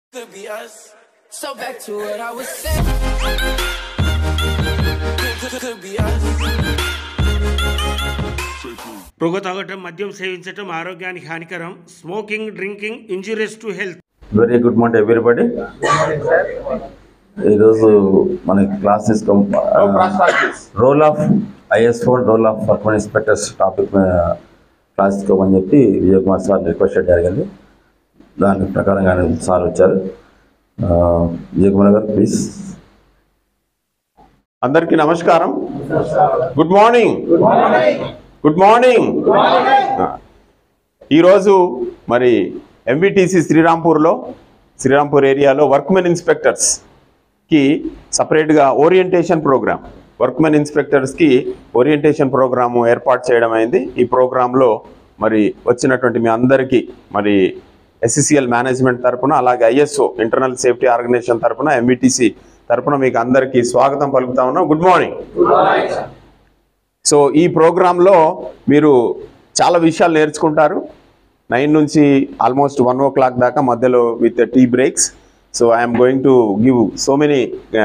Could be us. So back to what I was saying. Could be us. పొగ తాగటం, మద్యం సేవించటం ఆరోగ్యానికి హానికరం. Smoking, drinking injurious to health. Very good morning everybody. ఈరోజు మనకి క్లాస్ తీసుకో role of IS4 role of workmen inspectors topic class తీసుకోమని చెప్పి విజయ్ కుమార్ సార్ రిక్వెస్ట్ చేయడం జరిగింది. దాని ప్రకారంగా సార్ వచ్చారు. విజయ్ కుమార్ గారు ప్లీజ్. అందరికీ నమస్కారం. Good morning. Good morning. ఈరోజు మరి MVTC శ్రీరాంపూర్ ఏరియాలో వర్క్మెన్ ఇన్స్పెక్టర్స్కి సపరేట్గా ఓరియంటేషన్ ప్రోగ్రామ్, వర్క్మెన్ ఇన్స్పెక్టర్స్కి ఓరియంటేషన్ ప్రోగ్రాము ఏర్పాటు చేయడం అయింది. ఈ ప్రోగ్రాంలో మరి వచ్చినటువంటి మీ అందరికీ మరి SCCL మేనేజ్మెంట్ తరఫున, అలాగే ISO ఇంటర్నల్ సేఫ్టీ ఆర్గనైజేషన్ తరఫున, MVTC తరఫున మీకు అందరికీ స్వాగతం పలుకుతా ఉన్నాం. Good morning. సో ఈ ప్రోగ్రాంలో మీరు చాలా విషయాలు నేర్చుకుంటారు. 9 నుంచి ఆల్మోస్ట్ 1 o'clock దాకా, మధ్యలో with tea breaks. So I'm going to give so many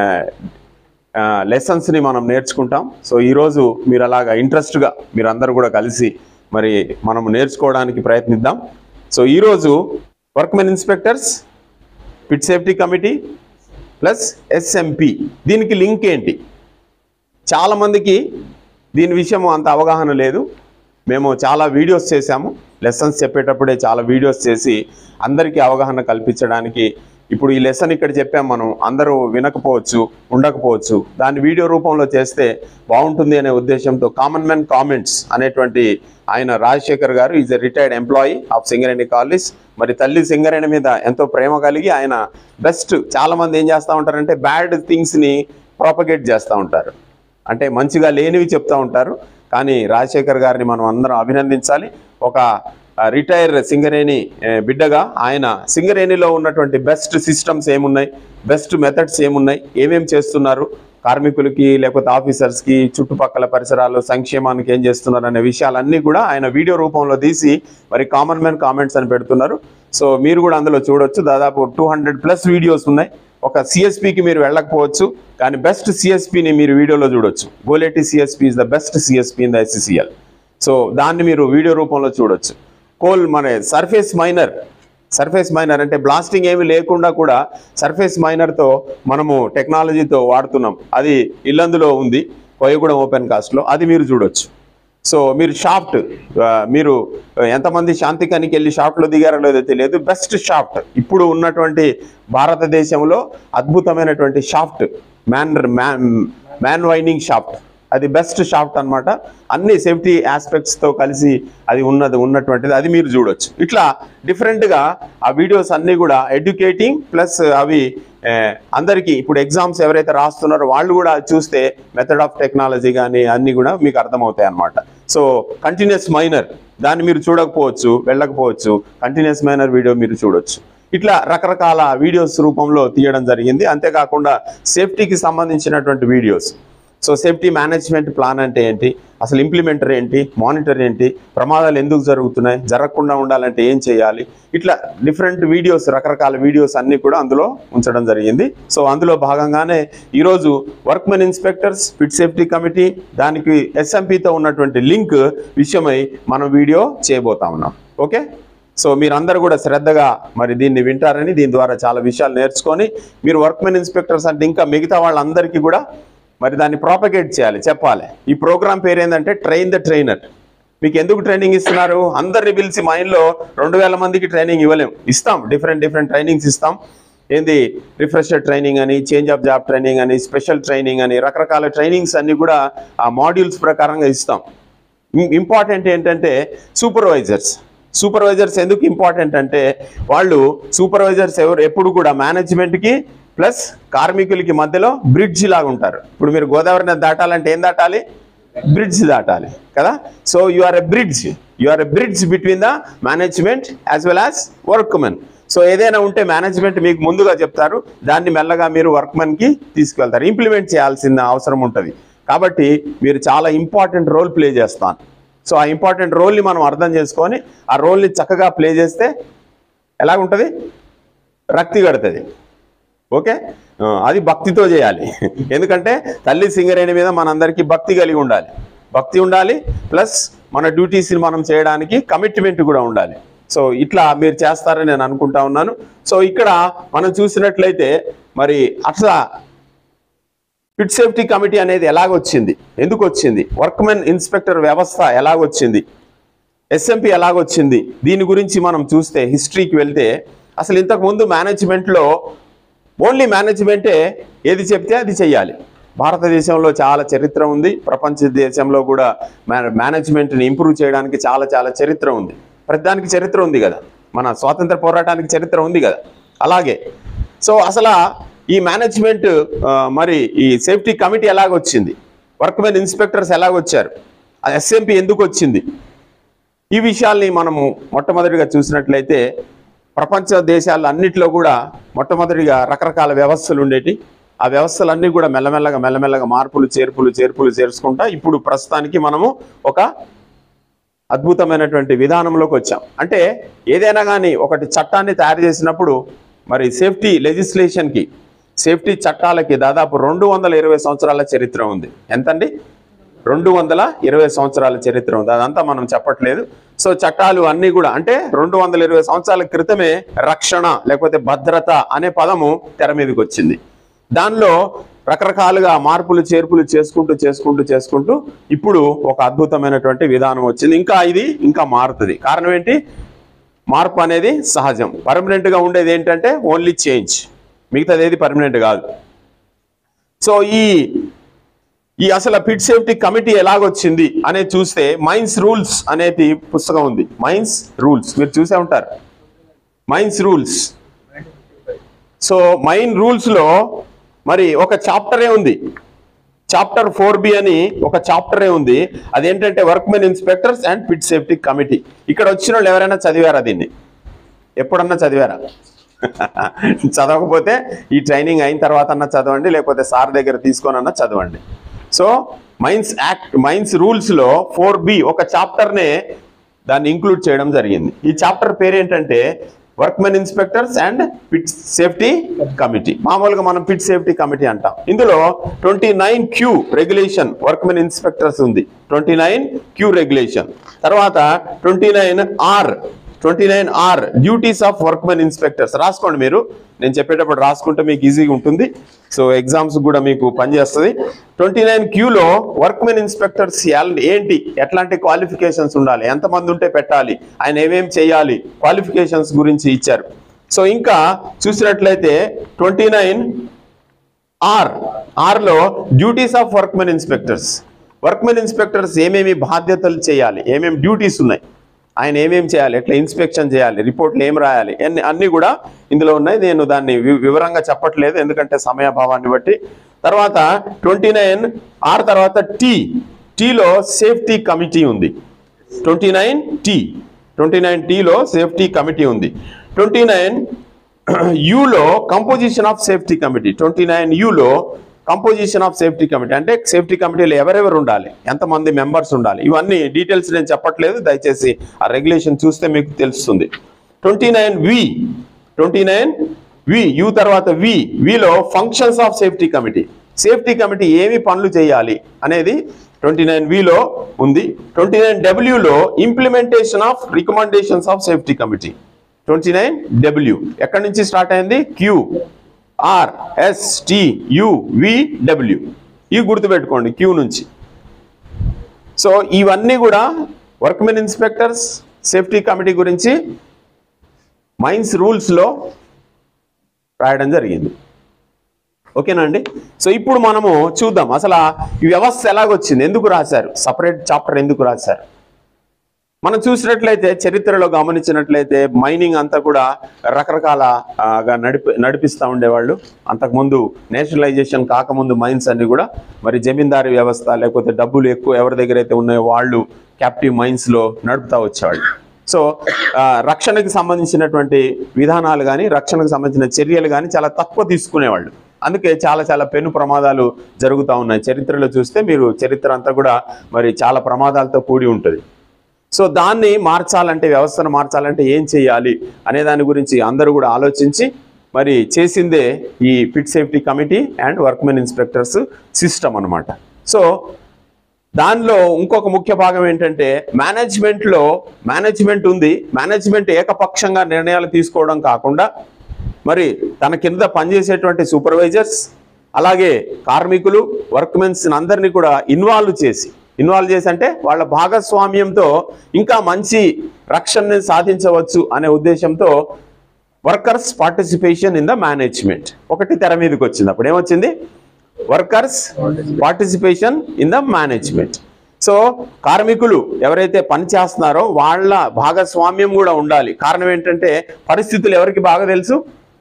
లెసన్స్ని మనం నేర్చుకుంటాం. సో ఈరోజు మీరు అలాగా ఇంట్రెస్ట్గా మీరందరూ కూడా కలిసి మరి మనం నేర్చుకోవడానికి ప్రయత్నిద్దాం. సో ఈరోజు workmen inspectors, pit safety committee plus SMP, దీనికి లింక్ ఏంటి? చాలామందికి దీని విషయం అంత అవగాహన లేదు. మేము చాలా వీడియోస్ చేశాము, లెసన్స్ చెప్పేటప్పుడే చాలా వీడియోస్ చేసి అందరికీ అవగాహన కల్పించడానికి. ఇప్పుడు ఈ లెసన్ ఇక్కడ చెప్పాము, మనం అందరూ వినకపోవచ్చు, ఉండకపోవచ్చు. దాన్ని వీడియో రూపంలో చేస్తే బాగుంటుంది అనే ఉద్దేశంతో కామన్ మ్యాన్ కామెంట్స్ అనేటువంటి ఆయన రాజశేఖర్ గారు is a retired employee of Singareni college. మరి తల్లి సింగరేణి మీద ఎంతో ప్రేమ కలిగి ఆయన బెస్ట్, చాలామంది ఏం చేస్తూ ఉంటారంటే బ్యాడ్ థింగ్స్ని ప్రాపగేట్ చేస్తూ ఉంటారు, అంటే మంచిగా లేనివి చెప్తూ ఉంటారు. కానీ రాజశేఖర్ గారిని మనం అందరం అభినందించాలి. ఒక రిటైర్ సింగరేణి బిడ్డగా ఆయన సింగరేణిలో ఉన్నటువంటి బెస్ట్ సిస్టమ్స్ ఏమున్నాయి, బెస్ట్ మెథడ్స్ ఏమున్నాయి, ఏమేమి చేస్తున్నారు, కార్మికులకి లేకపోతే ఆఫీసర్స్కి, చుట్టుపక్కల పరిసరాలు సంక్షేమానికి ఏం చేస్తున్నారు అనే విషయాలన్నీ కూడా ఆయన వీడియో రూపంలో తీసి మరి కామన్ మ్యాన్ కామెంట్స్ అని పెడుతున్నారు. సో మీరు కూడా అందులో చూడొచ్చు. దాదాపు 200+ వీడియోస్ ఉన్నాయి. ఒక CSPకి మీరు వెళ్ళకపోవచ్చు, కానీ బెస్ట్ CSPని మీరు వీడియోలో చూడొచ్చు. Goleti CSP is the best CSP in the SCCL. So దాన్ని మీరు వీడియో రూపంలో చూడొచ్చు. మన సర్ఫేస్ మైనర్ అంటే బ్లాస్టింగ్ ఏమి లేకుండా కూడా సర్ఫేస్ మైనర్తో మనము టెక్నాలజీతో వాడుతున్నాం. అది ఇల్లందులో ఉంది, కోయగూడెం ఓపెన్ కాస్ట్లో, అది మీరు చూడొచ్చు. సో మీరు షాఫ్ట్, మీరు ఎంతమంది శాంతికానికి వెళ్ళి షాఫ్ట్లో దిగారో లేదో తెలియదు. బెస్ట్ షాఫ్ట్ ఇప్పుడు ఉన్నటువంటి భారతదేశంలో అద్భుతమైనటువంటి షాఫ్ట్, మ్యాన్ వైండింగ్ షాఫ్ట్, అది బెస్ట్ షాఫ్ట్ అనమాట. అన్ని సేఫ్టీ ఆస్పెక్ట్స్తో కలిసి అది ఉన్నటువంటిది, అది మీరు చూడొచ్చు. ఇట్లా డిఫరెంట్గా ఆ వీడియోస్ అన్నీ కూడా ఎడ్యుకేటింగ్ ప్లస్ అవి అందరికీ ఇప్పుడు ఎగ్జామ్స్ ఎవరైతే రాస్తున్నారో వాళ్ళు కూడా చూస్తే మెథడ్ ఆఫ్ టెక్నాలజీ కానీ అన్నీ కూడా మీకు అర్థమవుతాయి అన్నమాట. సో కంటిన్యూస్ మైనర్, దాన్ని మీరు చూడకపోవచ్చు, వెళ్ళకపోవచ్చు, కంటిన్యూస్ మైనర్ వీడియో మీరు చూడొచ్చు. ఇట్లా రకరకాల వీడియోస్ రూపంలో తీయడం జరిగింది. అంతేకాకుండా సేఫ్టీకి సంబంధించినటువంటి videos. So safety management plan అంటే ఏంటి, అసలు ఇంప్లిమెంటర్ ఏంటి, మానిటర్ ఏంటి, ప్రమాదాలు ఎందుకు జరుగుతున్నాయి, జరగకుండా ఉండాలంటే ఏం చేయాలి, ఇట్లా డిఫరెంట్ వీడియోస్, రకరకాల వీడియోస్ అన్నీ కూడా అందులో ఉంచడం జరిగింది. సో అందులో భాగంగానే ఈరోజు workmen inspectors, pit safety committee, దానికి SMPతో ఉన్నటువంటి లింక్ విషయమై మనం వీడియో చేయబోతా ఉన్నాం. ఓకే, సో మీరందరూ కూడా శ్రద్ధగా మరి దీన్ని వింటారని, దీని ద్వారా చాలా విషయాలు నేర్చుకొని మీరు వర్క్మెన్ ఇన్స్పెక్టర్స్ అంటే ఇంకా మిగతా వాళ్ళందరికీ కూడా మరి దాన్ని ప్రాపగేట్ చేయాలి, చెప్పాలి. ఈ ప్రోగ్రామ్ పేరు ఏంటంటే ట్రైన్ ద ట్రైనర్. మీకు ఎందుకు ట్రైనింగ్ ఇస్తున్నారు? అందరిని పిలిచి మైండ్లో 2000 మందికి ట్రైనింగ్ ఇస్తాం, డిఫరెంట్ ట్రైనింగ్స్ ఇస్తాం. ఏంది రిఫ్రెషర్ ట్రైనింగ్ అని, చేంజ్ ఆఫ్ జాబ్ ట్రైనింగ్ అని, స్పెషల్ ట్రైనింగ్ అని, రకరకాల ట్రైనింగ్స్ అన్నీ కూడా ఆ మాడ్యూల్స్ ప్రకారంగా ఇస్తాం. ఇంపార్టెంట్ ఏంటంటే సూపర్వైజర్స్ ఎందుకు ఇంపార్టెంట్ అంటే వాళ్ళు సూపర్వైజర్స్ ఎప్పుడు కూడా మేనేజ్మెంట్కి ప్లస్ కార్మికులకి మధ్యలో బ్రిడ్జ్ లాగా ఉంటారు. ఇప్పుడు మీరు గోదావరి నది దాటాలంటే ఏం దాటాలి? బ్రిడ్జ్ దాటాలి కదా. So you are a bridge between the management as well as workmen. So ఏదైనా ఉంటే మేనేజ్మెంట్ మీకు ముందుగా చెప్తారు, దాన్ని మెల్లగా మీరు వర్క్మెన్కి తీసుకెళ్తారు, ఇంప్లిమెంట్ చేయాల్సిన అవసరం ఉంటుంది. కాబట్టి మీరు చాలా ఇంపార్టెంట్ రోల్ ప్లే చేస్తాను. సో ఆ ఇంపార్టెంట్ రోల్ని మనం అర్థం చేసుకొని ఆ రోల్ని చక్కగా ప్లే చేస్తే ఎలాగుంటుంది? రక్తి కడుతుంది. ఓకే, అది భక్తితో చేయాలి. ఎందుకంటే తల్లి సింగరేణి మీద మనందరికీ భక్తి కలిగి ఉండాలి. భక్తి ఉండాలి, ప్లస్ మన డ్యూటీస్ని మనం చేయడానికి కమిట్మెంట్ కూడా ఉండాలి. సో ఇట్లా మీరు చేస్తారని నేను అనుకుంటా ఉన్నాను. సో ఇక్కడ మనం చూసినట్లయితే మరి అట్లా పిట్ సేఫ్టీ కమిటీ అనేది ఎలాగొచ్చింది, ఎందుకు వచ్చింది, వర్క్మెన్ ఇన్స్పెక్టర్ వ్యవస్థ ఎలాగొచ్చింది, ఎస్ఎంపి ఎలాగొచ్చింది, దీని గురించి మనం చూస్తే హిస్టరీకి వెళ్తే అసలు ఇంతకుముందు మేనేజ్మెంట్లో ఓన్లీ మేనేజ్మెంటే ఏది చెప్తే అది చెయ్యాలి. భారతదేశంలో చాలా చరిత్ర ఉంది, ప్రపంచ దేశంలో కూడా మేనేజ్మెంట్ని ఇంప్రూవ్ చేయడానికి చాలా చాలా చరిత్ర ఉంది. ప్రతిదానికి చరిత్ర ఉంది కదా, మన స్వాతంత్ర పోరాటానికి చరిత్ర ఉంది కదా. అలాగే సో అసలు ఈ మేనేజ్మెంట్ మరి ఈ సేఫ్టీ కమిటీ ఎలాగొచ్చింది, వర్క్మెన్ ఇన్స్పెక్టర్స్ ఎలాగొచ్చారు, ఎస్ఎంపి ఎందుకు వచ్చింది, ఈ విషయాల్ని మనము మొట్టమొదటిగా చూసినట్లయితే ప్రపంచ దేశాలు అన్నిట్లో కూడా మొట్టమొదటిగా రకరకాల వ్యవస్థలు ఉండేటి. ఆ వ్యవస్థలన్నీ కూడా మెల్లమెల్లగా మార్పులు చేర్పులు చేసుకుంటా ఇప్పుడు ప్రస్తుతానికి మనము ఒక అద్భుతమైనటువంటి విధానంలోకి వచ్చాం. అంటే ఏదైనా కానీ ఒకటి చట్టాన్ని తయారు చేసినప్పుడు మరి సేఫ్టీ లెజిస్లేషన్కి, సేఫ్టీ చట్టాలకి దాదాపు 220 సంవత్సరాల చరిత్ర ఉంది. ఎంతండి? 220 సంవత్సరాల చరిత్ర ఉంది. అదంతా మనం చెప్పట్లేదు. సో చట్టాలు అన్నీ కూడా అంటే 220 సంవత్సరాల క్రితమే రక్షణ లేకపోతే భద్రత అనే పదము తెర మీదకి వచ్చింది. దానిలో రకరకాలుగా మార్పులు చేర్పులు చేసుకుంటూ ఇప్పుడు ఒక అద్భుతమైనటువంటి విధానం వచ్చింది. ఇది ఇంకా మారుతుంది. కారణం ఏంటి? మార్పు అనేది సహజం. పర్మనెంట్గా ఉండేది ఏంటంటే ఓన్లీ చేంజ్, మిగతాది ఏది పర్మనెంట్ కాదు. సో ఈ అసలు పిట్ సేఫ్టీ కమిటీ ఎలాగొచ్చింది అనేది చూస్తే మైన్స్ రూల్స్ అనేది పుస్తకం ఉంది. మైన్స్ రూల్స్ మీరు చూసే ఉంటారు. Mines rules. సో మైన్ రూల్స్లో మరి ఒక చాప్టరే ఉంది, చాప్టర్ 4B అని ఒక చాప్టరే ఉంది. అదేంటంటే workmen inspectors and pit safety committee. ఇక్కడ వచ్చిన వాళ్ళు ఎవరైనా చదివారా దీన్ని? ఎప్పుడన్నా చదివారా? చదవకపోతే ఈ ట్రైనింగ్ అయిన తర్వాత అన్నా చదవండి, లేకపోతే సార్ దగ్గర తీసుకొని అన్నా చదవండి. సో మైన్స్ రూల్స్లో 4B ఒక చాప్టర్నే దాన్ని ఇంక్లూడ్ చేయడం జరిగింది. ఈ చాప్టర్ పేరు ఏంటంటే workmen inspectors and pit safety committee. మామూలుగా మనం పిట్ సేఫ్టీ కమిటీ అంటాం. ఇందులో 29Q రెగ్యులేషన్ వర్క్మెన్ ఇన్స్పెక్టర్స్ ఉంది. 29Q regulation. తర్వాత 29R duties of workmen inspectors. రాసుకోండి మీరు, నేను చెప్పేటప్పుడు రాసుకుంటే మీకు ఈజీగా ఉంటుంది. సో ఎగ్జామ్స్ కూడా మీకు పనిచేస్తుంది. 29Qలో వర్క్మెన్ ఇన్స్పెక్టర్స్ ఏంటి, ఎట్లాంటి క్వాలిఫికేషన్స్ ఉండాలి, ఎంతమంది ఉంటే పెట్టాలి, ఆయన ఏమేమి చేయాలి, క్వాలిఫికేషన్స్ గురించి ఇచ్చారు. సో ఇంకా చూసినట్లయితే 29Rలో duties of workmen inspectors. Workmen inspectors ఏమేమి బాధ్యతలు చేయాలి, ఏమేమి డ్యూటీస్ ఉన్నాయి, ఆయన ఏమేమి చేయాలి, ఎట్లా ఇన్స్పెక్షన్ చేయాలి, రిపోర్ట్లు ఏం రాయాలి, అన్నీ కూడా ఇందులో ఉన్నాయి. నేను దాన్ని వివరంగా చెప్పట్లేదు ఎందుకంటే సమయాభావాన్ని బట్టి. తర్వాత 29R తర్వాత టీలో సేఫ్టీ కమిటీ ఉంది. 29Tలో సేఫ్టీ కమిటీ ఉంది. 29Uలో కంపోజిషన్ ఆఫ్ సేఫ్టీ కమిటీ. 29Uలో కంపోజిషన్ ఆఫ్ సేఫ్టీ కమిటీ అంటే సేఫ్టీ కమిటీలో ఎవరెవరు ఉండాలి, ఎంతమంది మెంబర్స్ ఉండాలి, ఇవన్నీ డీటెయిల్స్ నేను చెప్పట్లేదు, దయచేసి ఆ రెగ్యులేషన్ చూస్తే మీకు తెలుస్తుంది. 29V యు తర్వాత విలో functions of safety committee. Safety committee ఏమి పనులు చేయాలి అనేది 29Vలో ఉంది. 29Wలో implementation of recommendations of safety committee. 29W ఎక్కడి నుంచి స్టార్ట్ అయింది? QRSTUVW. ఇవి గుర్తుపెట్టుకోండి, క్యూ నుంచి. సో ఇవన్నీ కూడా వర్క్మెన్ ఇన్స్పెక్టర్స్ సేఫ్టీ కమిటీ గురించి మైన్స్ రూల్స్లో రాయడం జరిగింది. ఓకేనా అండి? సో ఇప్పుడు మనము చూద్దాం అసలు ఈ వ్యవస్థ ఎలాగొచ్చింది, ఎందుకు రాశారు, సపరేట్ చాప్టర్ ఎందుకు రాశారు. మనం చూసినట్లయితే చరిత్రలో గమనించినట్లయితే మైనింగ్ అంతా కూడా రకరకాలగా నడిపిస్తూ ఉండేవాళ్ళు. అంతకుముందు నేషనలైజేషన్ కాకముందు మైన్స్ అన్ని కూడా మరి జమీందారీ వ్యవస్థ లేకపోతే డబ్బులు ఎక్కువ ఎవరి దగ్గర అయితే ఉన్నాయో వాళ్ళు క్యాప్టివ్ మైన్స్లో నడుపుతూ వచ్చేవాళ్ళు. సో రక్షణకు సంబంధించినటువంటి విధానాలు కానీ రక్షణకు సంబంధించిన చర్యలు కానీ చాలా తక్కువ తీసుకునేవాళ్ళు. అందుకే చాలా పెను ప్రమాదాలు జరుగుతూ ఉన్నాయి. చరిత్రలో చూస్తే మీరు చరిత్ర అంతా కూడా మరి చాలా ప్రమాదాలతో కూడి ఉంటుంది. సో దాన్ని మార్చాలంటే, వ్యవస్థను మార్చాలంటే ఏం చేయాలి అనే దాని గురించి అందరూ కూడా ఆలోచించి మరి చేసిందే ఈ pit safety committee and workmen inspectors system అన్నమాట. సో దానిలో ఇంకొక ముఖ్య భాగం ఏంటంటే మేనేజ్మెంట్ ఉంది. మేనేజ్మెంట్ ఏకపక్షంగా నిర్ణయాలు తీసుకోవడం కాకుండా మరి తన కింద పనిచేసేటువంటి సూపర్వైజర్స్ అలాగే కార్మికులు వర్క్మెన్స్ అందరినీ కూడా ఇన్వాల్వ్ చేసి అంటే వాళ్ళ భాగస్వామ్యంతో ఇంకా మంచి రక్షణని సాధించవచ్చు అనే ఉద్దేశంతో workers participation in the management ఒకటి తెర మీదకి వచ్చింది. అప్పుడు ఏమొచ్చింది? Workers participation in the management. So కార్మికులు ఎవరైతే పని చేస్తున్నారో వాళ్ళ భాగస్వామ్యం కూడా ఉండాలి. కారణం ఏంటంటే పరిస్థితులు ఎవరికి బాగా తెలుసు?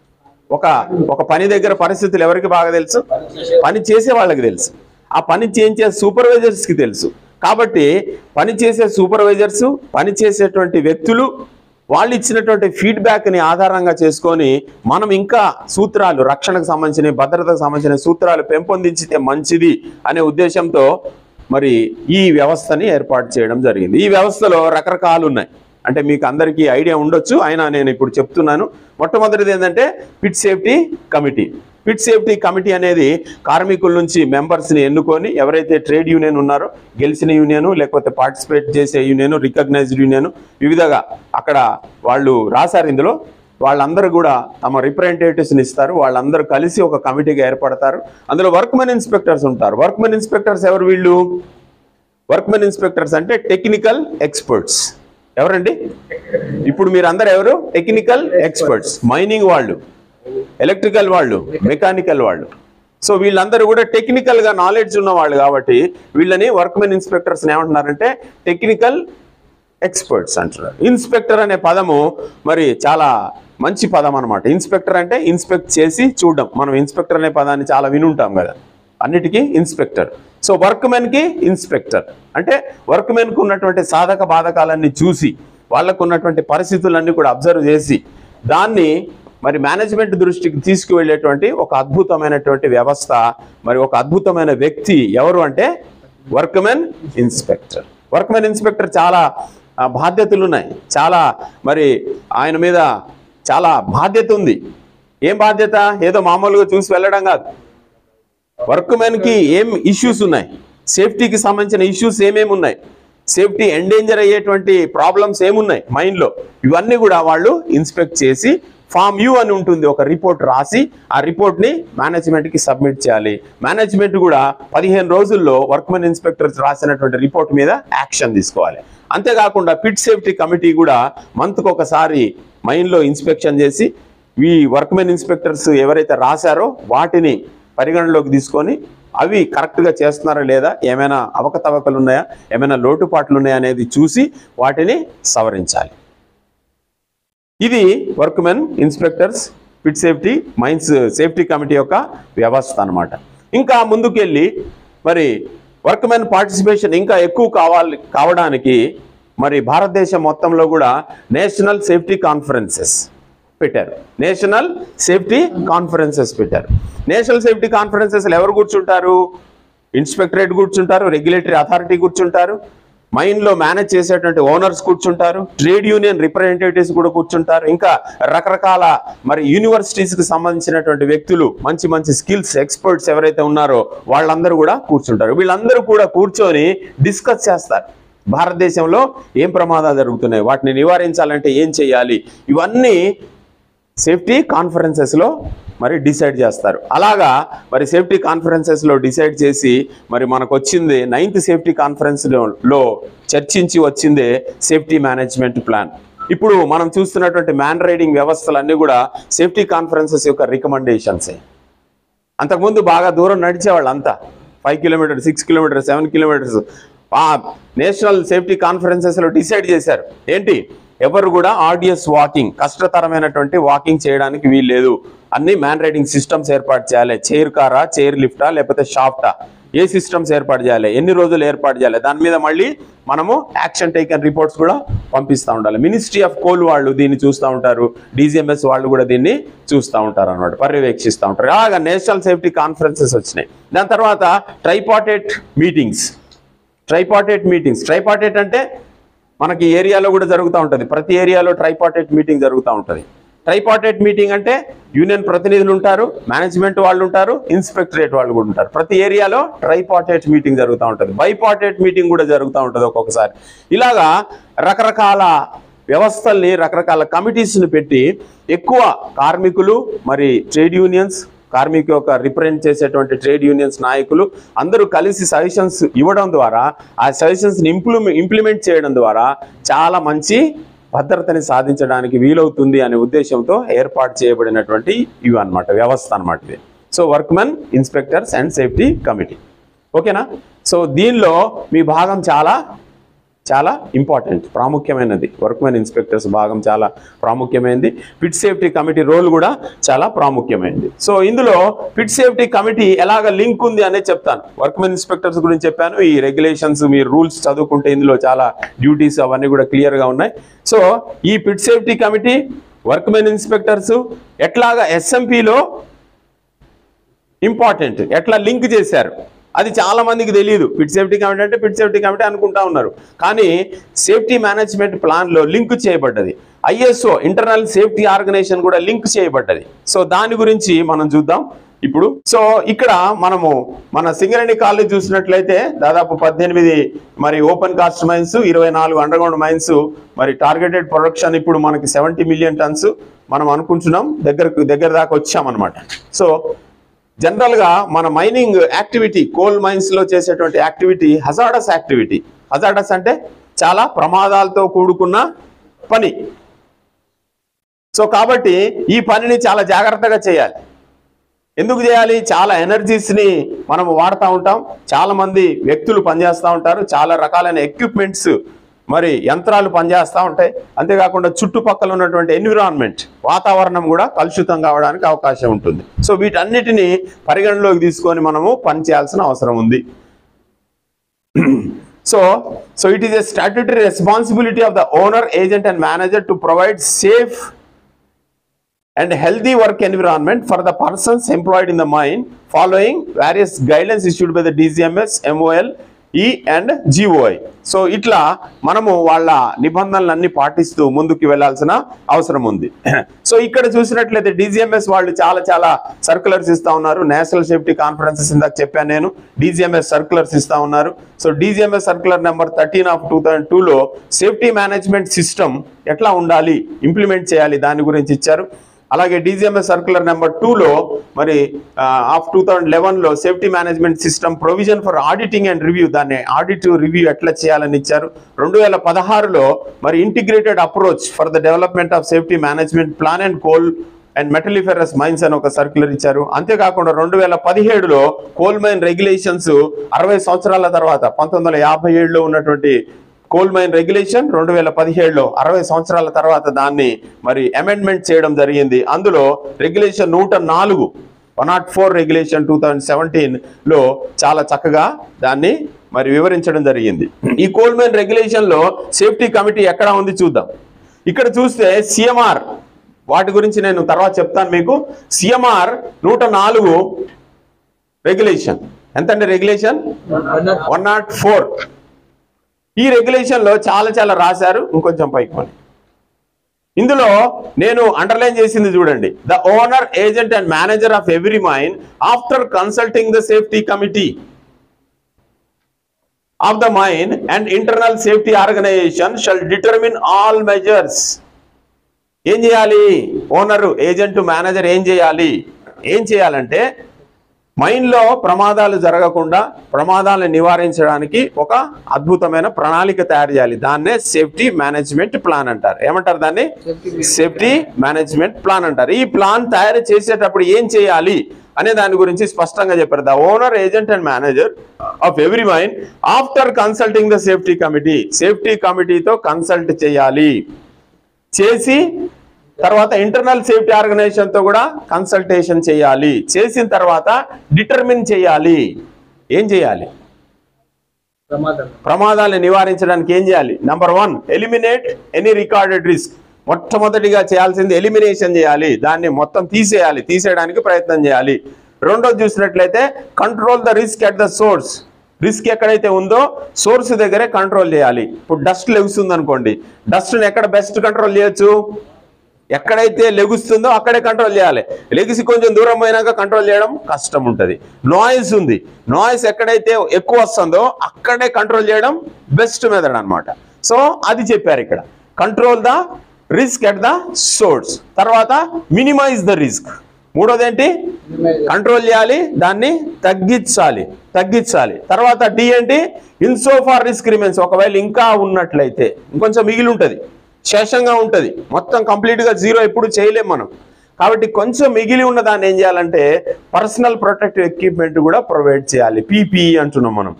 ఒక పని దగ్గర పరిస్థితులు ఎవరికి బాగా తెలుసు? పని చేసే వాళ్ళకి తెలుసు. ఆ పని చేయించే సూపర్వైజర్స్కి తెలుసు. కాబట్టి పని చేసే సూపర్వైజర్స్, పని చేసేటువంటి వ్యక్తులు వాళ్ళు ఇచ్చినటువంటి ఫీడ్బ్యాక్ని ఆధారంగా చేసుకొని మనం ఇంకా సూత్రాలు, రక్షణకు సంబంధించిన, భద్రతకు సంబంధించిన సూత్రాలు పెంపొందించితే మంచిది అనే ఉద్దేశంతో మరి ఈ వ్యవస్థని ఏర్పాటు చేయడం జరిగింది. ఈ వ్యవస్థలో రకరకాలు ఉన్నాయి. అంటే మీకు అందరికీ ఐడియా ఉండొచ్చు, అయినా నేను ఇప్పుడు చెప్తున్నాను. మొట్టమొదటిది ఏంటంటే pit safety committee. Pit safety committee అనేది కార్మికుల నుంచి మెంబర్స్ని ఎన్నుకొని, ఎవరైతే ట్రేడ్ యూనియన్ ఉన్నారో గెలిచిన యూనియన్, లేకపోతే పార్టిసిపేట్ చేసే యూనియన్, రికగ్నైజ్డ్ యూనియన్, వివిధగా అక్కడ వాళ్ళు రాశారు. ఇందులో వాళ్ళందరూ కూడా తమ రిప్రజెంటేటివ్స్ని ఇస్తారు. వాళ్ళందరూ కలిసి ఒక కమిటీగా ఏర్పడతారు. అందులో వర్క్మెన్ ఇన్స్పెక్టర్స్ ఉంటారు. వర్క్మెన్ ఇన్స్పెక్టర్స్ ఎవరు వీళ్ళు? వర్క్మెన్ ఇన్స్పెక్టర్స్ అంటే టెక్నికల్ ఎక్స్పర్ట్స్. ఎవరండి? ఇప్పుడు మీరు అందరు ఎవరు? Technical experts. మైనింగ్ వాళ్ళు, ఎలక్ట్రికల్ వాళ్ళు, మెకానికల్ వాళ్ళు. సో వీళ్ళందరూ కూడా టెక్నికల్గా నాలెడ్జ్ ఉన్న వాళ్ళు కాబట్టి వీళ్ళని వర్క్మెన్ ఇన్స్పెక్టర్స్ ఏమంటున్నారంటే టెక్నికల్ ఎక్స్పర్ట్స్ అంటున్నారు. ఇన్స్పెక్టర్ అనే పదము మరి చాలా మంచి పదం అనమాట. ఇన్స్పెక్టర్ అంటే ఇన్స్పెక్ట్ చేసి చూడడం. మనం ఇన్స్పెక్టర్ అనే పదాన్ని చాలా వినుంటాం కదా, అన్నిటికీ ఇన్స్పెక్టర్. సో వర్క్మెన్కి ఇన్స్పెక్టర్ అంటే వర్క్మెన్కు ఉన్నటువంటి సాధక బాధకాలన్నీ చూసి, వాళ్ళకు ఉన్నటువంటి పరిస్థితులన్నీ కూడా అబ్జర్వ్ చేసి దాన్ని మరి మేనేజ్మెంట్ దృష్టికి తీసుకువెళ్ళేటువంటి ఒక అద్భుతమైనటువంటి వ్యవస్థ, మరి ఒక అద్భుతమైన వ్యక్తి ఎవరు అంటే వర్క్మెన్ ఇన్స్పెక్టర్. వర్క్మెన్ ఇన్స్పెక్టర్ చాలా బాధ్యతలు ఉన్నాయి. చాలా మరి ఆయన మీద చాలా బాధ్యత ఉంది. ఏం బాధ్యత? ఏదో మామూలుగా చూసి వెళ్ళడం కాదు. వర్క్మెన్కి ఏం ఇష్యూస్ ఉన్నాయి, సేఫ్టీకి సంబంధించిన ఇష్యూస్ ఏమేమి ఉన్నాయి, సేఫ్టీ ఎండేంజర్ అయ్యేటువంటి ప్రాబ్లమ్స్ ఏమున్నాయి మైండ్లో, ఇవన్నీ కూడా వాళ్ళు ఇన్స్పెక్ట్ చేసి ఫామ్ యూ అని ఉంటుంది, ఒక రిపోర్ట్ రాసి ఆ రిపోర్ట్ని మేనేజ్మెంట్కి సబ్మిట్ చేయాలి. మేనేజ్మెంట్ కూడా 15 రోజుల్లో వర్క్మెన్ ఇన్స్పెక్టర్స్ రాసినటువంటి రిపోర్ట్ మీద యాక్షన్ తీసుకోవాలి. అంతేకాకుండా పిట్ సేఫ్టీ కమిటీ కూడా మంత్కి ఒకసారి మైన్లో ఇన్స్పెక్షన్ చేసి ఈ వర్క్మెన్ ఇన్స్పెక్టర్స్ ఎవరైతే రాశారో వాటిని పరిగణలోకి తీసుకొని అవి కరెక్ట్గా చేస్తున్నారా లేదా, ఏమైనా అవకతవకలు ఉన్నాయా, ఏమైనా లోటుపాట్లు ఉన్నాయా అనేది చూసి వాటిని సవరించాలి. ఇది workmen inspectors pit safety mines safety committee యొక్క వ్యవస్థ అన్నమాట. ఇంకా ముందుకెళ్ళి మరి వర్క్మెన్ పార్టిసిపేషన్ ఇంకా ఎక్కువ కావడానికి మరి భారతదేశం మొత్తంలో కూడా నేషనల్ సేఫ్టీ కాన్ఫరెన్సెస్ పెట్టారు. నేషనల్ సేఫ్టీ కాన్ఫరెన్సెస్ పెట్టారు. నేషనల్ సేఫ్టీ కాన్ఫరెన్సెస్లో ఎవరు కూర్చుంటారు? ఇన్స్పెక్టరేట్ కూర్చుంటారు, రెగ్యులేటరీ అథారిటీ కూర్చుంటారు, మైన్లో మేనేజ్ చేసేటువంటి ఓనర్స్ కూర్చుంటారు, ట్రేడ్ యూనియన్ రిప్రజెంటేటివ్స్ కూడా కూర్చుంటారు, ఇంకా రకరకాల మరి యూనివర్సిటీస్కి సంబంధించినటువంటి వ్యక్తులు, మంచి మంచి స్కిల్స్ ఎక్స్పర్ట్స్ ఎవరైతే ఉన్నారో వాళ్ళందరూ కూడా కూర్చుంటారు. వీళ్ళందరూ కూడా కూర్చొని డిస్కస్ చేస్తారు. భారతదేశంలో ఏం ప్రమాదాలు జరుగుతున్నాయి, వాటిని నివారించాలంటే ఏం చేయాలి, ఇవన్నీ సేఫ్టీ కాన్ఫరెన్సెస్లో మరి డిసైడ్ చేస్తారు. అలాగా మరి సేఫ్టీ కాన్ఫరెన్సెస్లో డిసైడ్ చేసి మరి మనకు వచ్చింది 9th సేఫ్టీ కాన్ఫరెన్స్లో చర్చించి వచ్చిందే సేఫ్టీ మేనేజ్మెంట్ ప్లాన్. ఇప్పుడు మనం చూస్తున్నటువంటి మ్యాన్ రైడింగ్ వ్యవస్థలన్నీ కూడా సేఫ్టీ కాన్ఫరెన్సెస్ యొక్క రికమెండేషన్సే. అంతకుముందు బాగా దూరం నడిచేవాళ్ళు అంతా, 5 కిలోమీటర్స్, 6 కిలోమీటర్స్, 7 కిలోమీటర్స్. ఆ నేషనల్ సేఫ్టీ కాన్ఫరెన్సెస్లో డిసైడ్ చేశారు ఏంటి, ఎవరు కూడా ఆర్డియస్ వాకింగ్, కష్టతరమైనటువంటి వాకింగ్ చేయడానికి వీల్లేదు, అన్ని మ్యాన్ రైడింగ్ సిస్టమ్స్ ఏర్పాటు చేయాలి. చైర్ కారా, చైర్ లిఫ్టా, లేకపోతే షాఫ్టా, ఏ సిస్టమ్స్ ఏర్పాటు చేయాలి, ఎన్ని రోజులు ఏర్పాటు చేయాలి, దాని మీద మళ్ళీ మనము యాక్షన్ టేకన్ రిపోర్ట్స్ కూడా పంపిస్తూ ఉండాలి. మినిస్ట్రీ ఆఫ్ కోల్ వాళ్ళు దీన్ని చూస్తూ ఉంటారు, DGMS వాళ్ళు కూడా దీన్ని చూస్తూ ఉంటారు అన్నమాట, పర్యవేక్షిస్తూ ఉంటారు. అలాగా నేషనల్ సేఫ్టీ కాన్ఫరెన్సెస్ వచ్చినాయి. దాని తర్వాత ట్రైపార్టేట్ మీటింగ్స్. ట్రైపార్టేట్ అంటే మనకి ఏరియాలో కూడా జరుగుతూ ఉంటుంది, ప్రతి ఏరియాలో ట్రైపార్టేట్ మీటింగ్ జరుగుతూ ఉంటుంది. ట్రైపార్టైట్ మీటింగ్ అంటే యూనియన్ ప్రతినిధులు ఉంటారు, మేనేజ్మెంట్ వాళ్ళు ఉంటారు, ఇన్స్పెక్టరేట్ వాళ్ళు కూడా ఉంటారు. ప్రతి ఏరియాలో ట్రైపార్టైట్ మీటింగ్ జరుగుతూ ఉంటుంది. బైపార్టైట్ మీటింగ్ కూడా జరుగుతూ ఉంటుంది ఒక్కొక్కసారి. ఇలాగా రకరకాల వ్యవస్థల్ని, రకరకాల కమిటీస్ని పెట్టి ఎక్కువ కార్మికులు, మరి ట్రేడ్ యూనియన్స్, కార్మిక యొక్క రిప్రజెంట్ చేసేటువంటి ట్రేడ్ యూనియన్స్ నాయకులు అందరూ కలిసి సజెషన్స్ ఇవ్వడం ద్వారా, ఆ సజెషన్స్ని ఇంప్లిమెంట్ చేయడం ద్వారా చాలా మంచి భద్రతని సాధించడానికి వీలవుతుంది అనే ఉద్దేశంతో ఏర్పాటు చేయబడినటువంటి ఇవి అన్నమాట, వ్యవస్థ అన్నమాట ఇది. So workmen inspectors and safety committee. ఓకేనా? సో దీనిలో మీ భాగం చాలా చాలా ఇంపార్టెంట్, ప్రాముఖ్యమైనది. వర్క్మెన్ ఇన్స్పెక్టర్స్ భాగం చాలా ప్రాముఖ్యమైనది. పిట్ సేఫ్టీ కమిటీ రోల్ కూడా చాలా ప్రాముఖ్యమైనది. సో ఇందులో పిట్ సేఫ్టీ కమిటీ ఎలాగ లింక్ ఉంది అనేది చెప్తాను. వర్క్మెన్ ఇన్స్పెక్టర్స్ గురించి చెప్పాను. ఈ రెగ్యులేషన్స్, మీరు రూల్స్ చదువుకుంటే ఇందులో చాలా డ్యూటీస్ అవన్నీ కూడా క్లియర్గా ఉన్నాయి. సో ఈ pit safety committee, workmen inspectors ఎట్లాగా ఎస్ఎంపీలో ఇంపార్టెంట్, ఎట్లా లింక్ చేశారు అది చాలా మందికి తెలియదు. పిట్ సేఫ్టీ కమిటీ అంటే పిట్ సేఫ్టీ కమిటీ అనుకుంటా ఉన్నారు, కానీ సేఫ్టీ మేనేజ్మెంట్ ప్లాన్లో లింక్ చేయబడ్డది. ఐఎస్ఓ ఇంటర్నల్ సేఫ్టీ ఆర్గనైజేషన్ కూడా లింక్ చేయబడ్డది. సో దాని గురించి మనం చూద్దాం ఇప్పుడు. సో ఇక్కడ మనము మన సింగరేణి కాలేజ్ చూసినట్లయితే దాదాపు 18 మరి open cast mines, 24 underground mines, మరి టార్గెటెడ్ ప్రొడక్షన్ ఇప్పుడు మనకి 70 మిలియన్ టన్స్ మనం అనుకుంటున్నాం, దగ్గర దాకా వచ్చామన్నమాట. సో జనరల్గా మన మైనింగ్ యాక్టివిటీ, కోల్ మైన్స్లో చేసేటువంటి యాక్టివిటీ హజార్డస్ యాక్టివిటీ. హజార్డస్ అంటే చాలా ప్రమాదాలతో కూడుకున్న పని. సో కాబట్టి ఈ పనిని చాలా జాగ్రత్తగా చేయాలి. ఎందుకు చేయాలి? చాలా ఎనర్జీస్ని మనం వాడుతూ ఉంటాం, చాలా మంది వ్యక్తులు పనిచేస్తూ ఉంటారు, చాలా రకాలైన ఎక్విప్మెంట్స్, మరి యంత్రాలు పనిచేస్తూ ఉంటాయి. అంతేకాకుండా చుట్టుపక్కల ఉన్నటువంటి ఎన్విరాన్మెంట్, వాతావరణం కూడా కలుషితం కావడానికి అవకాశం ఉంటుంది. సో వీటన్నిటిని పరిగణలోకి తీసుకొని మనము పనిచేయాల్సిన అవసరం ఉంది. So it is a statutory responsibility of the owner, agent and manager to provide safe and healthy work environment for the persons employed in the mine following various guidelines issued by the DCMS, MOL, E and GOI. So ఇట్లా మనము వాళ్ళ నిబంధనలన్నీ పాటిస్తూ ముందుకు వెళ్లాల్సిన అవసరం ఉంది. So ఇక్కడ చూసినట్లయితే DCMS వాళ్ళు చాలా సర్క్యులర్స్ ఇస్తా ఉన్నారు. నేషనల్ సేఫ్టీ కాన్ఫరెన్సెస్ ఇందాక చెప్పాను నేను, DCMS సర్క్యులర్స్ ఇస్తా ఉన్నారు. So DCMS circular number 13 of 2002లో సేఫ్టీ మేనేజ్మెంట్ సిస్టమ్ ఎట్లా ఉండాలి, ఇంప్లిమెంట్ చేయాలి దాని గురించి ఇచ్చారు. అలాగే DCMS సర్క్యులర్ నెంబర్ 2లో మరి ఆఫ్ 2011లో safety management system provision for auditing and review, దాన్ని ఆడిట్ రివ్యూ ఎట్లా చేయాలని ఇచ్చారు. 2016లో మరి integrated approach for the development of safety management plan and coal and metalliferous mines అని ఒక సర్క్యులర్ ఇచ్చారు. అంతేకాకుండా 2017లో కోల్ మైన్ రెగ్యులేషన్స్ 60 సంవత్సరాల తర్వాత 1957లో ఉన్నటువంటి కోల్ మైన్ రెగ్యులేషన్ 2017లో 60 సంవత్సరాల తర్వాత దాన్ని మరి అమెండ్మెంట్ చేయడం జరిగింది. అందులో రెగ్యులేషన్ 104 రెగ్యులేషన్ 2017లో చాలా చక్కగా దాన్ని మరి వివరించడం జరిగింది. ఈ కోల్ మైన్ రెగ్యులేషన్ లో సేఫ్టీ కమిటీ ఎక్కడ ఉంది చూద్దాం. ఇక్కడ చూస్తే CMR, వాటి గురించి నేను తర్వాత చెప్తాను మీకు. CMR 104 రెగ్యులేషన్ ఎంతండి? రెగ్యులేషన్ 104. ఈ రెగ్యులేషన్ లో చాలా రాశారు. ఇంకొంచెం పైకి పోండి. ఇందులో నేను అండర్లైన్ చేసింది చూడండి. The owner, agent and manager of every mine after consulting the safety committee of the mine and internal safety organisation shall determine all measures. ఏం చేయాలి? ఓనరు, ఏజెంట్, మేనేజర్ ఏం చేయాలంటే మైన్లో ప్రమాదాలు జరగకుండా ప్రమాదాలను నివారించడానికి ఒక అద్భుతమైన ప్రణాళిక తయారు చేయాలి. దాన్నే సేఫ్టీ మేనేజ్మెంట్ ప్లాన్ అంటారు. ఏమంటారు దాన్ని? సేఫ్టీ మేనేజ్మెంట్ ప్లాన్ అంటారు. ఈ ప్లాన్ తయారు చేసేటప్పుడు ఏం చేయాలి అనే దాని గురించి స్పష్టంగా చెప్పారు. The owner, agent and manager of every mine after consulting the safety committee, safety కమిటీతో కన్సల్ట్ చేయాలి. చేసి తర్వాత ఇంటర్నల్ సేఫ్టీ ఆర్గనైజేషన్ తో కూడా కన్సల్టేషన్ చేయాలి. చేసిన తర్వాత డిటర్మిన్ చేయాలి. ఏం చేయాలి? ప్రమాదాలను నివారించడానికి ఏం చేయాలి? Number 1, eliminate any recorded risk. మొట్టమొదటిగా చేయాల్సింది ఎలిమినేషన్ చేయాలి. దాన్ని మొత్తం తీసేయడానికి ప్రయత్నం చేయాలి. రెండోది చూసినట్లయితే control the risk at the source. Risk ఎక్కడైతే ఉందో సోర్స్ దగ్గరే కంట్రోల్ చేయాలి. ఇప్పుడు డస్ట్ లెగుస్తుంది అనుకోండి, డస్ట్ని ఎక్కడ బెస్ట్ కంట్రోల్ చేయొచ్చు? ఎక్కడైతే లెగుస్తుందో అక్కడే కంట్రోల్ చేయాలి. లెగిసి కొంచెం దూరం పోయినాక కంట్రోల్ చేయడం కష్టం ఉంటుంది. నాయిస్ ఉంది, నాయిస్ ఎక్కడైతే ఎక్కువ వస్తుందో అక్కడే కంట్రోల్ చేయడం బెస్ట్ మెథడ్ అనమాట. సో అది చెప్పారు ఇక్కడ. Control the risk at the source. తర్వాత మినిమైజ్ ద రిస్క్. మూడోది ఏంటి? కంట్రోల్ చేయాలి, దాన్ని తగ్గించాలి. తర్వాత డి ఏంటి? Insofar risk remains. ఒకవేళ ఇంకా ఉన్నట్లయితే ఇంకొంచెం మిగిలి ఉంటుంది, శేషంగా ఉంటుంది, మొత్తం కంప్లీట్గా జీరో ఎప్పుడు చేయలేం మనం. కాబట్టి కొంచెం మిగిలి ఉన్న దాన్ని ఏం చేయాలంటే పర్సనల్ ప్రొటెక్టివ్ ఎక్విప్మెంట్ కూడా ప్రొవైడ్ చేయాలి. పీపీఈ అంటున్నాం మనం,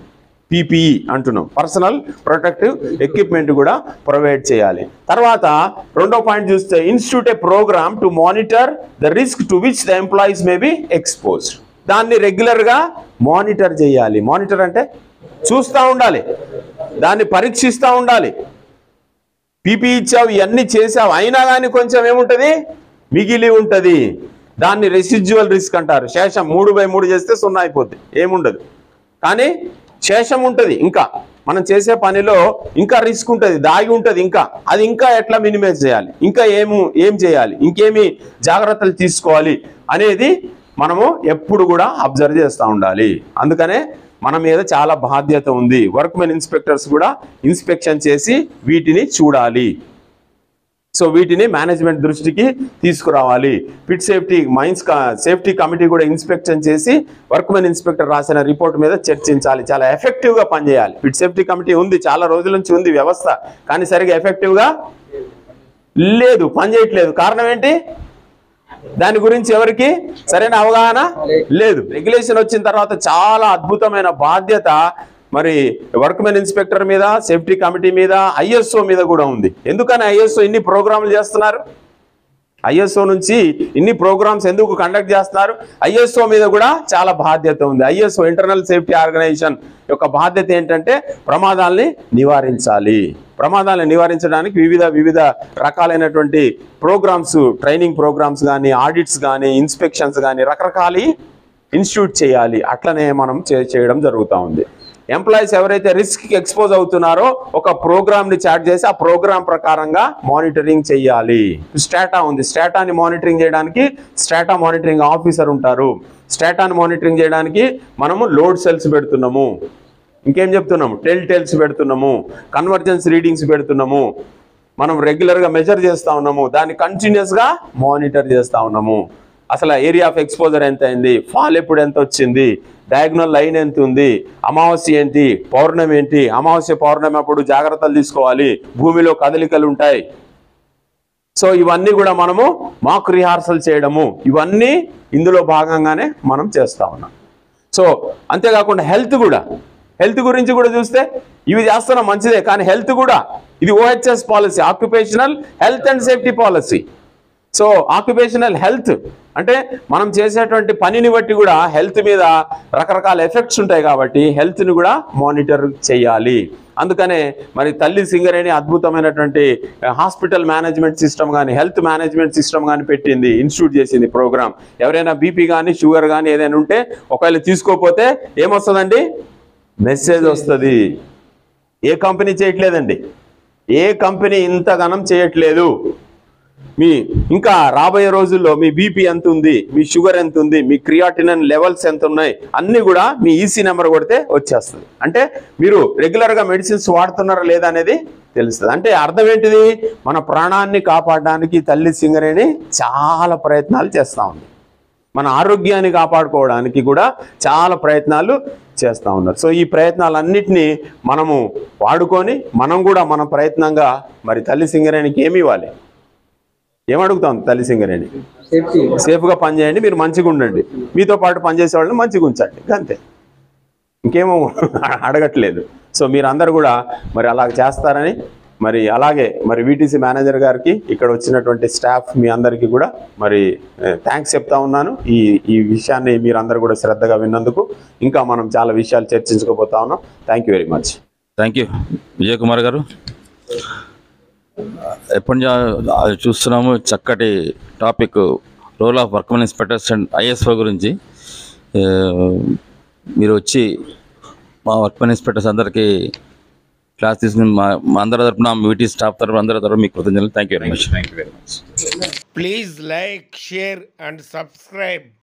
పర్సనల్ ప్రొటెక్టివ్ ఎక్విప్మెంట్ కూడా ప్రొవైడ్ చేయాలి. తర్వాత రెండో పాయింట్ చూస్తే institute a program to monitor the risk to which the employees may be exposed. దాన్ని రెగ్యులర్గా మానిటర్ చేయాలి. మానిటర్ అంటే చూస్తూ ఉండాలి, దాన్ని పరీక్షిస్తూ ఉండాలి. పీపీఈ ఇచ్చావు, ఇవన్నీ చేసావు, అయినా కానీ కొంచెం ఏముంటుంది? మిగిలి ఉంటుంది. దాన్ని రెసిడ్యువల్ రిస్క్ అంటారు. శేషం 3/3 చేస్తే 0 అయిపోద్ది, ఏముండదు. కానీ శేషం ఉంటుంది, ఇంకా మనం చేసే పనిలో ఇంకా రిస్క్ ఉంటుంది, దాగి ఉంటుంది. ఇంకా అది ఇంకా ఎట్లా మినిమైజ్ చేయాలి, ఇంకా ఏం చేయాలి, ఇంకేమి జాగ్రత్తలు తీసుకోవాలి అనేది మనము ఎప్పుడు కూడా అబ్జర్వ్ చేస్తూ ఉండాలి. అందుకనే మన మీద చాలా బాధ్యత ఉంది. వర్క్మెన్ ఇన్స్పెక్టర్స్ కూడా ఇన్స్పెక్షన్ చేసి వీటిని చూడాలి. సో వీటిని మేనేజ్మెంట్ దృష్టికి తీసుకురావాలి. పిట్ సేఫ్టీ కమిటీ కూడా ఇన్స్పెక్షన్ చేసి వర్క్మెన్ ఇన్స్పెక్టర్ రాసిన రిపోర్ట్ మీద చర్చించాలి. చాలా ఎఫెక్టివ్గా పనిచేయాలి. పిట్ సేఫ్టీ కమిటీ ఉంది, చాలా రోజుల నుంచి ఉంది వ్యవస్థ, కానీ సరిగా ఎఫెక్టివ్గా లేదు, పనిచేయట్లేదు. కారణం ఏంటి? దాని గురించి ఎవరికి సరైన అవగాహన లేదు. రెగ్యులేషన్ వచ్చిన తర్వాత చాలా అద్భుతమైన బాధ్యత మరి వర్క్మెన్ ఇన్స్పెక్టర్ మీద, సేఫ్టీ కమిటీ మీద, ఐఎస్ఓ మీద కూడా ఉంది. ఎందుకని ఐఎస్ఓ ఇన్ని ప్రోగ్రాంలు చేస్తున్నారు? ఐఎస్ఓ నుంచి ఇన్ని ప్రోగ్రామ్స్ ఎందుకు కండక్ట్ చేస్తున్నారు? ఐఎస్ఓ మీద కూడా చాలా బాధ్యత ఉంది. ఐఎస్ఓ ఇంటర్నల్ సేఫ్టీ ఆర్గనైజేషన్ యొక్క బాధ్యత ఏంటంటే ప్రమాదాలని నివారించాలి. ప్రమాదాలను నివారించడానికి వివిధ రకాలైనటువంటి ప్రోగ్రామ్స్, ట్రైనింగ్ ప్రోగ్రామ్స్ కానీ, ఆడిట్స్ కానీ, ఇన్స్పెక్షన్స్ కానీ రకరకాల ఇన్స్టిట్యూట్ చేయాలి. అట్లనే మనం చేయడం జరుగుతూ ఉంది. ఎంప్లాయీస్ ఎవరైతే రిస్క్కి ఎక్స్పోజ్ అవుతున్నారో ఒక ప్రోగ్రామ్ని చార్ట్ చేసి ఆ ప్రోగ్రామ్ ప్రకారంగా మానిటరింగ్ చేయాలి. స్టాటా ఉంది, స్టాటాని మానిటరింగ్ చేయడానికి స్టాటా మానిటరింగ్ ఆఫీసర్ ఉంటారు. స్టాటాని మానిటరింగ్ చేయడానికి మనము లోడ్ సెల్స్ పెడుతున్నాము, ఇంకేం చెప్తున్నాము, టెల్స్ పెడుతున్నాము, కన్వర్జెన్స్ రీడింగ్స్ పెడుతున్నాము, మనం రెగ్యులర్గా మెజర్ చేస్తూ ఉన్నాము, దాన్ని కంటిన్యూస్గా మానిటర్ చేస్తూ ఉన్నాము. అసలు ఏరియా ఆఫ్ ఎక్స్పోజర్ ఎంత అయింది, ఫాల్ ఎప్పుడు ఎంత వచ్చింది, డయాగ్నల్ లైన్ ఎంత ఉంది, అమావాస్య ఏంటి, పౌర్ణమి ఏంటి, అమావాస్య పౌర్ణమి అప్పుడు జాగ్రత్తలు తీసుకోవాలి, భూమిలో కదలికలు ఉంటాయి. సో ఇవన్నీ కూడా మనము మాక్ రిహార్సల్ చేయడము, ఇవన్నీ ఇందులో భాగంగానే మనం చేస్తూ ఉన్నాం. సో అంతేకాకుండా హెల్త్ గురించి కూడా చూస్తే ఇవి చేస్తున్నాం మంచిదే, కానీ హెల్త్ కూడా ఇది OHS policy, occupational health and safety policy. So occupational health అంటే మనం చేసేటువంటి పనిని బట్టి కూడా హెల్త్ మీద రకరకాల ఎఫెక్ట్స్ ఉంటాయి కాబట్టి హెల్త్ని కూడా మానిటర్ చేయాలి. అందుకనే మరి తల్లి సింగరేణి అద్భుతమైనటువంటి హాస్పిటల్ మేనేజ్మెంట్ సిస్టమ్ కానీ, హెల్త్ మేనేజ్మెంట్ సిస్టమ్ కానీ పెట్టింది, ఇన్స్టిట్యూట్ చేసింది ప్రోగ్రామ్. ఎవరైనా బీపీ కానీ, షుగర్ కానీ ఏదైనా ఉంటే ఒకవేళ తీసుకోకపోతే ఏమొస్తుందండి? మెసేజ్ వస్తుంది. ఏ కంపెనీ చేయట్లేదండి, ఏ కంపెనీ ఇంతగానం చేయట్లేదు. ఇంకా రాబోయే రోజుల్లో మీ బీపీ ఎంత ఉంది, మీ షుగర్ ఎంత ఉంది, మీ క్రియాటినిన్ లెవెల్స్ ఎంత ఉన్నాయి అన్నీ కూడా మీ ఈసీ నెంబర్ కొడితే వచ్చేస్తుంది. అంటే మీరు రెగ్యులర్గా మెడిసిన్స్ వాడుతున్నారా లేదా అనేది తెలుస్తుంది. అంటే అర్థం ఏంటిది? మన ప్రాణాన్ని కాపాడడానికి తల్లి సింగరేణి చాలా ప్రయత్నాలు చేస్తూ ఉంది. మన ఆరోగ్యాన్ని కాపాడుకోవడానికి కూడా చాలా ప్రయత్నాలు చేస్తూ ఉన్నారు. సో ఈ ప్రయత్నాలన్నిటినీ మనము వాడుకొని మనం కూడా మన ప్రయత్నంగా మరి తల్లి సింగరేణికి ఏమి ఇవ్వాలి, ఏమడుగుతాం? తల్లి సింగరేణి సేఫ్గా పనిచేయండి, మీరు మంచిగా ఉండండి, మీతో పాటు పనిచేసే వాళ్ళని మంచిగా ఉంచండి, అంతే, ఇంకేమో అడగట్లేదు. సో మీరందరూ కూడా మరి అలాగ చేస్తారని, మరి అలాగే మరి వీటీసీ మేనేజర్ గారికి, ఇక్కడ వచ్చినటువంటి స్టాఫ్ మీ అందరికీ కూడా మరి థ్యాంక్స్ చెప్తా ఉన్నాను. ఈ విషయాన్ని మీరందరూ కూడా శ్రద్ధగా విన్నందుకు. ఇంకా మనం చాలా విషయాలు చర్చించుకోబోతా ఉన్నాం. Thank you very much. Thank you Vijay Kumar గారు. ఎప్పటి నుంచి చూస్తున్నాము చక్కటి topic, role of workmen inspectors and ISO గురించి. మీరు వచ్చి మా వర్క్మెన్ ఇన్స్పెక్టర్స్ అందరికీ క్లాస్ తీసుకుని మా అందరి తరఫున, వీటీ స్టాఫ్ తరఫున అందరి తరఫున మీకు కృతజ్ఞతలు. Thank you very much. Please like, share and subscribe.